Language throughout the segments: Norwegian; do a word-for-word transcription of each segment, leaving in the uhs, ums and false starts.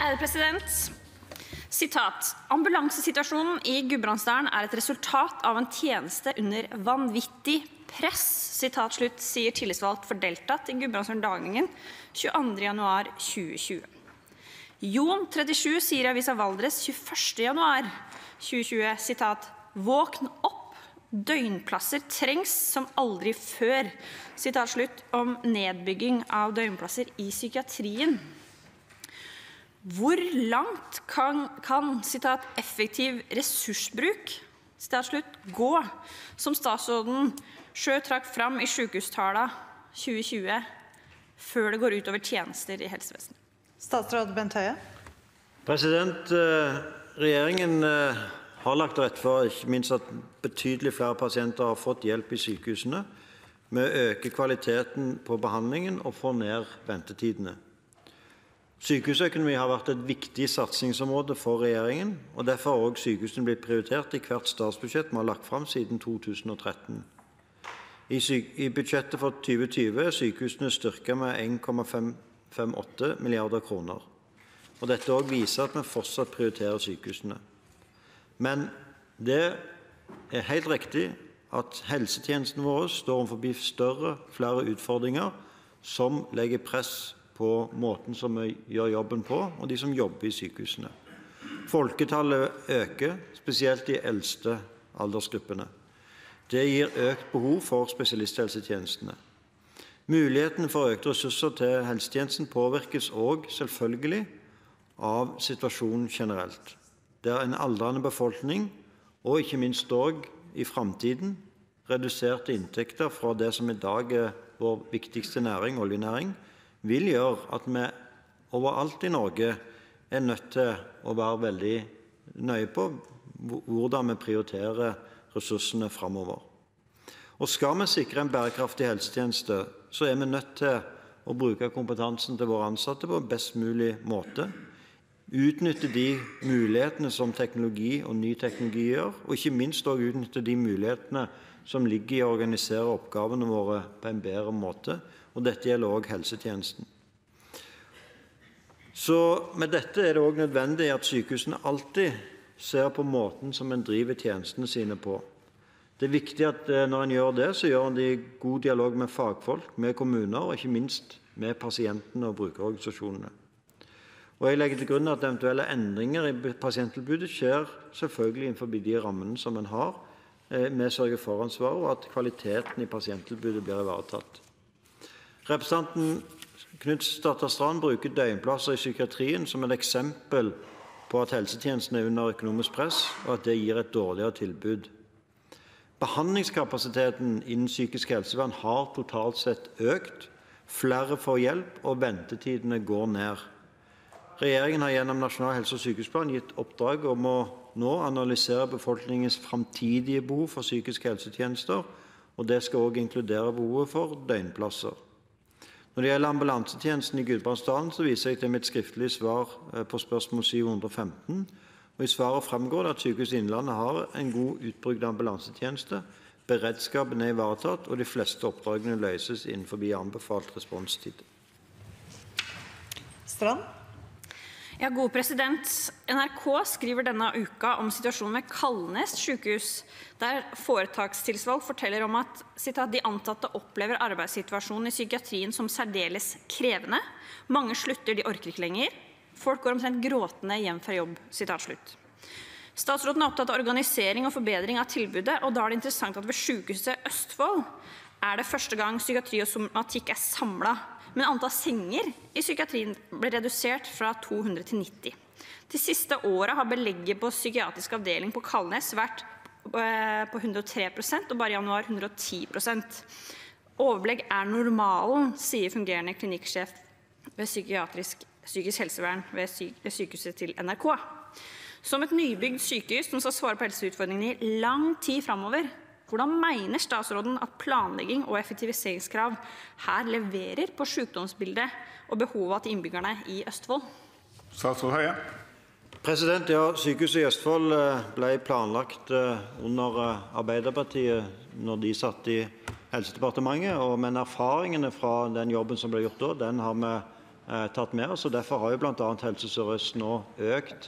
Ærede president. Sitat. Ambulansesituasjonen i Gudbrandsdalen er et resultat av en tjeneste under vanvittig press. Sitat slutt, sier tillitsvalgt for Delta til Gudbrandsdalen tjueandre januar tjue tjue. Jon, trettisju, sier i Avisa Valdres tjueførste januar tjue tjue, sitat, våkn opp, døgnplasser trengs som aldri før. Sitat slutt om nedbygging av døgnplasser i psykiatrien. Hvor langt kan, kan sitat, effektiv ressursbruk sitat slutt, gå, som statsråden selv trakk fram i sykehustalen tjue tjue, før det går ut over tjenester i helsevesenet? Statsråd Bent Høie. President, regjeringen har lagt til rette for ikke minst at betydelig flere pasienter har fått hjelp i sykehusene, med å øke kvaliteten på behandlingen og få ned ventetidene. Sykehusøkonomi har vært et viktig satsingsområde for regjeringen, og derfor har også sykehusene blitt prioritert i hvert statsbudsjett vi har lagt frem siden to tusen og tretten. I, I budsjettet for tjue tjue er sykehusene styrket med en komma femtiåtte milliarder kroner. Og dette også viser at vi fortsatt prioriterer sykehusene. Men det er helt riktig at helsetjenesten vår står overfor større, flere utfordringer som legger press på måten som vi gjør jobben på, og de som jobber i sykehusene. Folketallet øker, spesielt i eldste aldersgruppene. Det gir økt behov for spesialisthelsetjenestene. Muligheten for økte ressurser til helsetjenesten påvirkes også selvfølgelig av situasjonen generelt. Det er en aldrende befolkning, og ikke minst også i fremtiden, reduserte inntekter fra det som i dag er vår viktigste næring, oljenæring, vil gjøre at vi overalt i Norge er nødt til å være veldig nøye på hvordan vi prioriterer ressursene fremover. Og skal vi sikre en bærekraftig helsetjeneste, så er vi nødt til å bruke kompetansen til våre ansatte på en best mulig måte, utnytte de mulighetene som teknologi og ny teknologi gjør, og ikke minst også utnytte de mulighetene som ligger i å organisere oppgavene våre på en bedre måte, og dette gjelder også helsetjenesten. Så med dette er det også nødvendig at sykehusene alltid ser på måten som en driver tjenestene sine på. Det er viktig at når en gjør det, så gjør en det i god dialog med fagfolk, med kommuner og ikke minst med pasientene og brukerorganisasjonene. Og jeg legger til grunn at eventuelle endringer i pasienttilbudet skjer selvfølgelig innenfor de rammene som en har, med sørge-for-ansvar, og at kvaliteten i pasienttilbudet blir ivaretatt. Representanten Knutsdatter Strand bruker døgnplasser i psykiatrien som et eksempel på at helsetjenesten er under økonomisk press, og at det gir et dårligere tilbud. Behandlingskapasiteten innen psykisk helsevern har totalt sett økt, flere får hjelp, og ventetidene går ned. Regjeringen har gjennom Nasjonal helse- og sykehusplan gitt oppdrag om å nå analysere befolkningens framtidige behov for psykiske helsetjenester, og det skal også inkludere behovet for døgnplasser. Når det gjelder ambulansetjenesten i Gudbrandsdalen, så viser jeg til mitt skriftlige svar på spørsmål syv hundre og femten, og i svaret fremgår det at Sykehuset Innlandet har en god utbygd ambulansetjeneste, beredskapen er ivaretatt, og de fleste oppdragene løses innenfor anbefalt responstid. Strand? Ja, god president. N R K skriver denne uka om situasjonen ved Kalnes sykehus, der foretakstilsvalg forteller om at sitat, de ansatte opplever arbeidssituasjonen i psykiatrien som særdeles krevende. Mange slutter, de orker ikke lenger. Folk går omtrent gråtende hjem fra jobb. Sitat slutt. Statsråden er opptatt av organisering og forbedring av tilbudet, og da er det interessant at ved sykehuset Østfold er det første gang psykiatri og somatikk er samlet. Men antall senger i psykiatrien ble redusert fra to hundre til nitti. De siste årene har belegget på psykiatrisk avdeling på Kalnes vært på hundre og tre prosent, og bare i januar hundre og ti prosent. Overbelegg er normalen, sier fungerende klinikksjef ved psykiatrisk psykisk helsevern ved sykehuset til N R K. Som et nybygd sykehus som skal svare på helseutfordringene i lang tid fremover, hvordan mener statsråden at planlegging og effektiviseringskrav her leverer på sykdomsbildet og behovet til innbyggerne i Østfold? Statsråd Høie. President, ja, sykehuset i Østfold ble planlagt under Arbeiderpartiet når de satt i Helsedepartementet, og men erfaringene fra den jobben som ble gjort da, den har vi eh, tatt med oss. og Derfor har jo bl.a. Helse Sør-Øst nå økt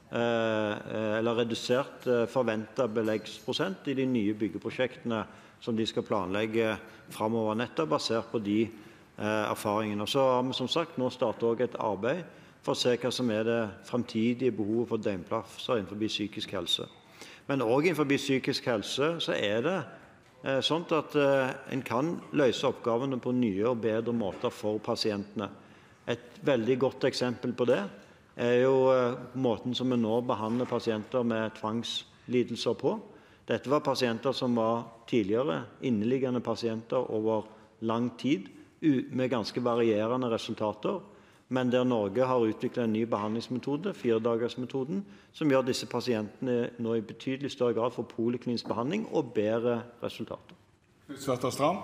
eh, eller redusert eh, forventet beleggsprosent i de nye byggeprosjektene som de skal planlegge framover, nettopp basert på de eh, erfaringene. Og så har vi som sagt nå startet også et arbeid for å se hva som er det framtidige behovet for døgnplasser innenfor psykisk helse. Men også innenfor psykisk helse så er det eh, sånn at eh, en kan løse oppgavene på nye og bedre måter for pasientene. Et veldig godt eksempel på det er jo eh, måten som vi nå behandler pasienter med tvangslidelser på. Dette var pasienter som var tidligere inneliggende pasienter over lang tid, med ganske varierende resultater, men der Norge har utviklet en ny behandlingsmetode, firedagersmetoden, som gjør disse pasientene nå i betydelig større grad får poliklinisk behandling og bedre resultater. Strand.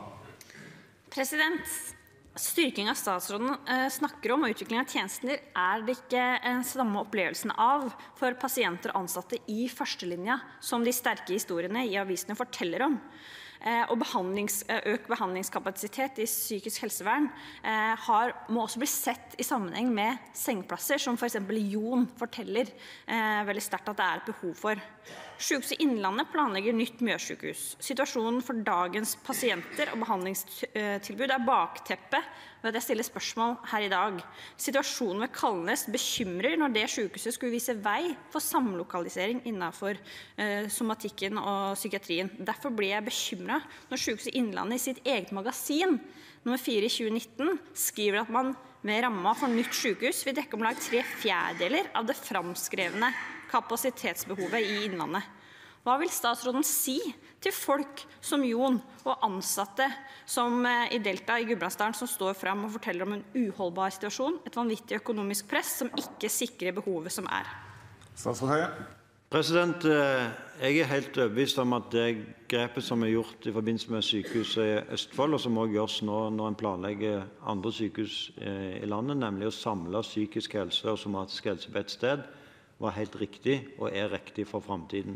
President, styrking av statsråden eh, snakker om, og utvikling av tjenester er det ikke en samme opplevelsen av for pasienter og ansatte i førstelinja, som de sterke historiene i avisene forteller om. Eh, og behandlings, økt behandlingskapasitet i psykisk helsevern eh, har, må også bli sett i sammenheng med sengeplasser, som for eksempel Jon forteller eh, veldig sterkt at det er et behov for. Sykehuset Innlandet planlegger nytt Mjøssykehus. Situasjonen for dagens pasienter og behandlingstilbud er bakteppet ved at jeg stiller spørsmål her i dag. Situasjonen ved Kalnes bekymrer når det sykehuset skulle vise vei for samlokalisering innenfor eh, somatikken og psykiatrien. Derfor blir jeg bekymret når Sykehuset Innlandet i sitt eget magasin nummer fire i tjue nitten skriver at man med ramma for nytt sykehus vil dekke om lag tre fjerdedeler av det framskrevne kapasitetsbehovet i Innlandet. Hva vil statsråden si til folk som Jon og ansatte som i Delta i Gudbrandsdalen som står frem og forteller om en uholdbar situasjon, et vanvittig økonomisk press som ikke sikrer behovet som er? Statsråd Høie. President, jeg er helt overbevist om at det grepet som er gjort i forbindelse med sykehuset i Østfold, og som også gjøres nå når en planlegger andre sykehus i landet, nemlig å samle psykisk helse og somatisk helse på et sted, var helt riktig og er riktig for fremtiden.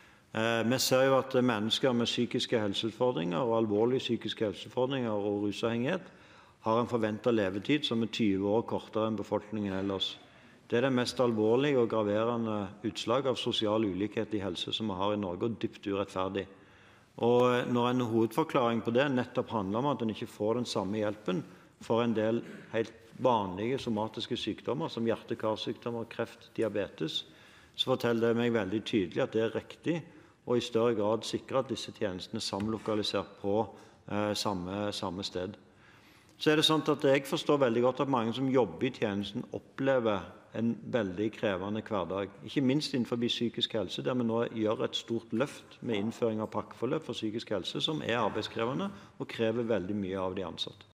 Vi ser jo at mennesker med psykiske helseutfordringer og alvorlige psykiske helseutfordringer og rusavhengighet har en forventet levetid som er tyve år kortere enn befolkningen ellers. Det er det mest alvorlige og graverende utslag av sosial ulikhet i helse som vi har i Norge, og dypt urettferdig. Og når en hovedforklaring på det nettopp handler om at en ikke får den samme hjelpen for en del helt vanlige somatiske sykdommer, som hjerte-karsykdommer, kreft, diabetes, så forteller det meg veldig tydelig at det er riktig og i større grad sikre at disse tjenestene er samlokalisert på eh, samme, samme sted. Så er det sånn at jeg forstår veldig godt at mange som jobber i tjenesten opplever en veldig krevende hverdag, ikke minst innenfor psykisk helse, der vi nå gjør et stort løft med innføring av pakkeforløp for psykisk helse, som er arbeidskrevende og krever veldig mye av de ansatte.